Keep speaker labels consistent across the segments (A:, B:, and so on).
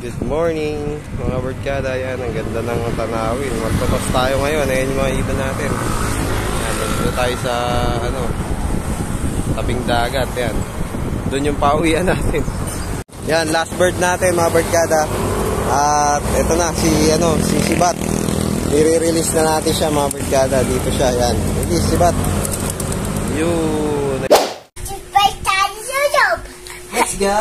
A: Good morning mga barkada. Yan, ang ganda ng tanawin. Magtotos tayo ngayon. Ayan yung mga ibon natin. Yan, dito tayo sa tabing dagat. Yan, doon yung pauwian natin. Yan, last bird natin mga barkada. At ito na si Sibat. I-release na natin siya mga barkada. Dito siya. Yan, release Sibat. Yun. Let's go.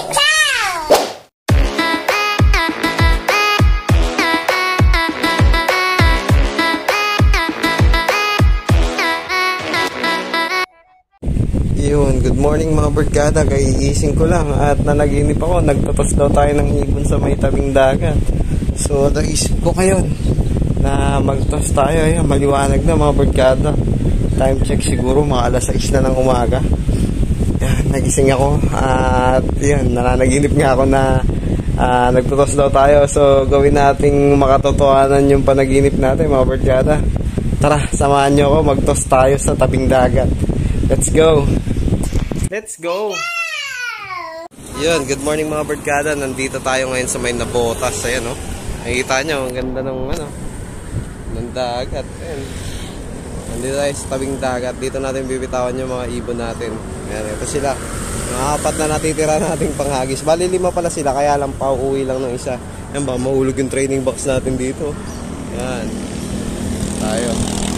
A: Yun, good morning mga barkada. Kaiising ko lang at nanaginip ako. Nagtatos daw tayo ng ibon sa may tabing dagat. So naisip ko kayo na magtatos tayo. Ayan, maliwanag na mga barkada. Time check siguro mga alas 6 na ng umaga. Yan, nagising ako. At yun, nananaginip nga ako na nagtatos daw tayo. So gawin nating makatotohanan yung panaginip natin mga barkada. Tara, samahan nyo ako. Magtatos tayo sa tabing dagat. Let's go! Let's go! Yun, good morning mga barkada. Nandito tayo ngayon sa may Nabotas. Ayan, no? Nakikita nyo, ang ganda ng dagat. Ayan. Nandito tayo sa tabing dagat. Dito natin bibitawan yung mga ibon natin. Ayan, ito sila. Mga 4 na natitira nating panghagis. Bali 5 pala sila, kaya lang pauwi lang ng isa. Ayan ba, mahulog yung training box natin dito. Ayan. Tayo.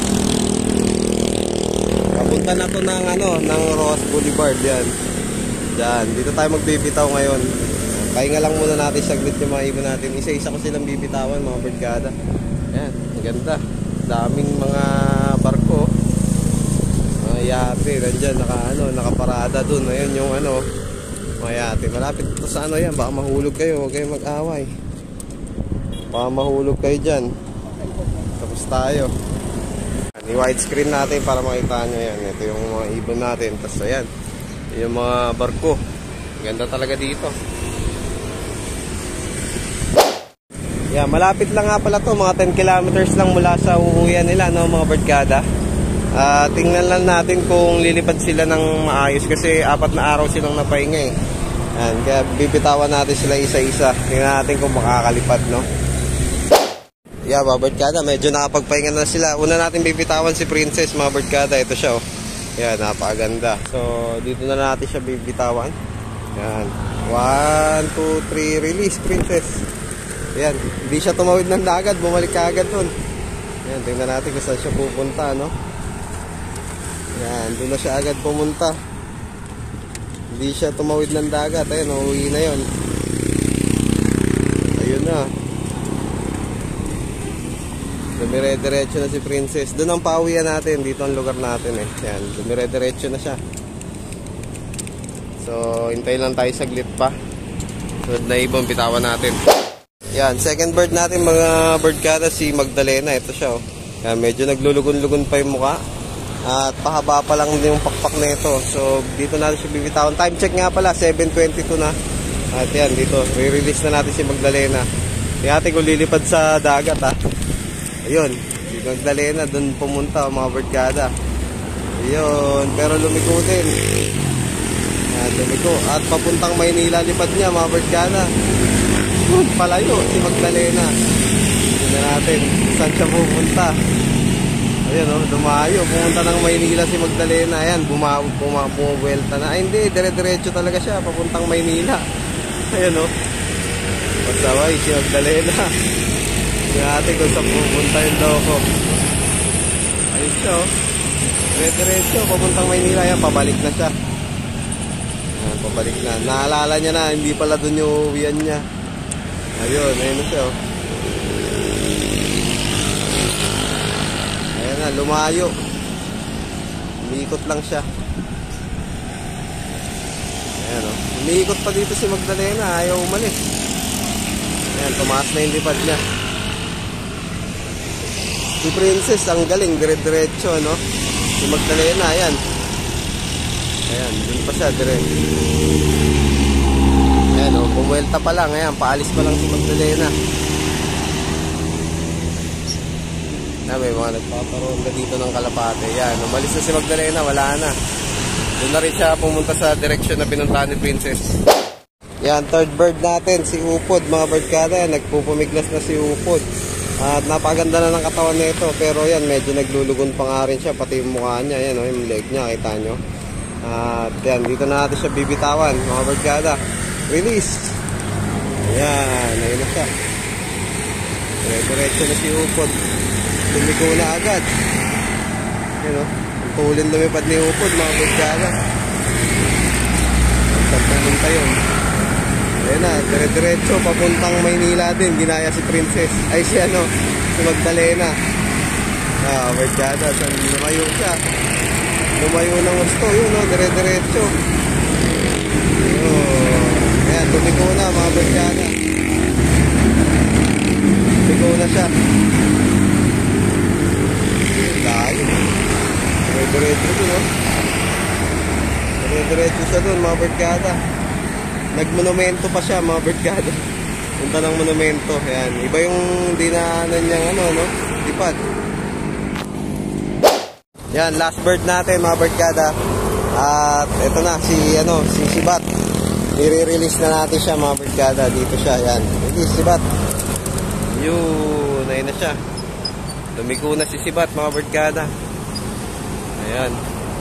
A: Papunta na to ng Ross Boulevard. Yan. Diyan, dito tayo magbibitaw ngayon. Pahinga lang muna natin saglit yung mga ibon natin. Isa-isa ko silang bibitawan mga barkada. Yan, ang ganda. Daming mga barko. Mga yate nandiyan, nakaparada dun. Ayun yung mga yate. Malapit ito sa yan, baka mahulog kayo. Huwag kayong mag-away. Baka mahulog kayo dyan. Tapos tayo. I-widescreen natin para makita nyo yan. Ito yung mga ibon natin. Tapos ayan, yung mga barko. Ganda talaga dito. Yan, malapit lang nga pala to. Mga 10 kilometers lang mula sa uuwian nila, mga barkada. Tingnan lang natin kung lilipad sila ng maayos. Kasi 4 na araw silang napahinga eh. Yan, kaya bibitawan natin sila isa-isa. Tingnan natin kung makakalipad, no? Yeah, mga barkada, medyo nakapagpahinga na sila. Una natin bibitawan si Princess, mga barkada. Ito siya, oh. Yan, napakaganda. So, dito na natin siya bibitawan. Yan. 1, 2, 3, release, Princess. Yan, hindi siya tumawid ng dagat. Bumalik ka agad dun. Yan, tingnan natin kung saan siya pupunta, no? Yan, doon na siya agad pumunta. Hindi siya tumawid ng dagat. Ayan, uuwi na yun. Ayun na. Dumire-diretso na si Princess. Doon ang pauwian natin. Dito ang lugar natin eh. Yan, dumire-diretso na siya. So, hintay lang tayo saglit pa. Sunod na ibon, bitawan natin. Yan, second bird natin mga birdkada, si Magdalena. Ito siya, oh. Yan, medyo naglulugon-lugon pa yung muka. At pahaba pa lang yung pakpak na ito. So, dito natin siya bibitawan. Time check nga pala, 7:22 na. At yan, dito, re-release na natin si Magdalena. Tingnan natin kung lilipad sa dagat, ha. Ayun, si Magdalena doon pumunta mga barkada. Ayun, pero lumiko din. Yan, lumiko. At papuntang Maynila lipad niya mga barkada. Palayo si Magdalena. Tingnan natin saan siya pupunta. Ayun, dumayo. Pumunta ng Maynila si Magdalena. Ayan, bumubuelta na. Ay hindi, dire-diretso talaga siya papuntang Maynila. Ayun, pasaway si Magdalena. Tingnan natin kung saan pupunta yung loko. Ayun siya, dire-diretso papuntang Maynila. Yan, pabalik na siya. Yan, pabalik na. Naalala niya na, hindi pala dun yung uwian niya. Ayun, ayun na siya, Ayan na, lumayo. Umiikot lang siya. Ayan, umiikot pa dito si Magdalena. Ayaw umalis. Ayan, tumaas na yung lipad niya. Si Princess, ang galing, dire-diretso, no? Si Magdalena, ayan. Ayan, dun pa siya, ayan, bumuelta pa lang, ayan, paalis pa lang si Magdalena. May mga nagpaparonda dito ng kalapate. Ayan, umalis na si Magdalena, wala na. Doon na rin siya pumunta sa direksyon na pinuntahan ni Princess. Yan, third bird natin, si Upod, mga birdkada. Yan, nagpupumiglas na si Upod. At napaganda na ng katawan nito. Pero yan, medyo naglulugon pa nga rin siya. Pati yung mukha niya, yan, yung leg niya, kita nyo. At yan, dito na natin siya bibitawan, mga birdkada. Release. Yan, ayun na siya. Diretso na si Upod. Tumiko na agad. Yan o, ang tulin lumipad ni Upod, mga birdkada. Saan pumunta yun? Ayan na, dire-diretso, papuntang Maynila din. Ginaya si Princess. Ay si ano, si Magdalena. Birdkada, saan lumayo siya? Lumayo ng gusto, yun o, dire-diretso. Ayan, tumiko na, mga birdkada. Tumiko na siya. Layo. Dire-diretso dun o. Dire-diretso siya dun, mga birdkada. Nagmonumento pa siya, mga birdkada. Punta ng monumento. Ayan. Iba yung dinaanan niyang ano, no? Lipad. Yan, last bird natin, mga birdkada. At ito na, si Sibat. I-release na natin siya, mga birdkada. Dito siya, yan. Release, Sibat. Yun, ayun na siya. Lumiko na si Sibat, mga birdkada. Ayan.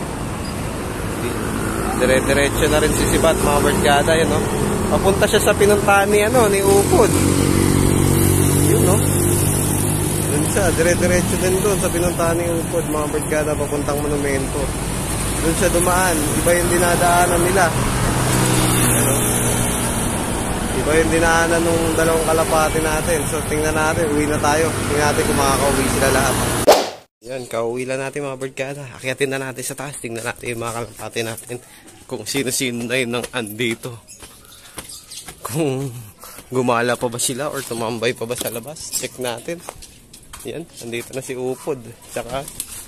A: Dire-diretso na rin si Sibat, mga birdkada, yun, no? Papunta siya sa pinuntahan ni Upod. Yun, no? Yun siya, dire-diretso din doon sa pinuntahan ni Upod, mga birdkada, papuntang monumento. Doon siya dumaan, iba yung dinadaanan nila. Ano? Iba yung dinaanan nung dalawang kalapati natin. So, tingnan natin, uwi na tayo. Tingnan natin kung makakauwi sila lahat. Yan, kauwi lang natin, mga birdkada. Akyatin na natin sa taas. Tingnan natin yung mga kalapati natin. Kung sino-sino na yun ang andito. Kung gumala pa ba sila or tumambay pa ba sa labas. Check natin. Yan, andito na si Upod. Tsaka,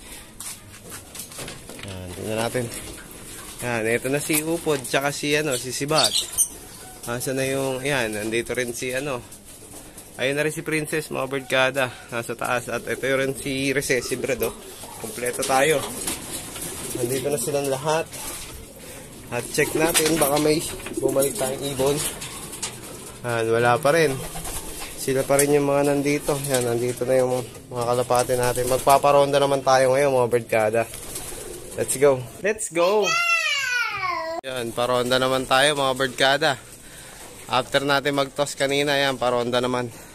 A: yan, tingnan natin. Yan, ito na si Upod. Tsaka si Sibat. Asa na yung, yan, andito rin si ayun na rin si Princess, mga birdkada. Nasa taas. At ito rin si Recessive Red, oh. Kompleto tayo. Nandito na silang lahat. At check natin, baka may bumalik tayong ibon. Wala pa rin. Sila pa rin yung mga nandito. Yan, nandito na yung mga kalapate natin. Magpaparonda naman tayo ngayon, mga birdkada. Let's go. Let's go! Yan, paronda naman tayo, mga birdkada. After natin mag-toss kanina, yan, paronda naman.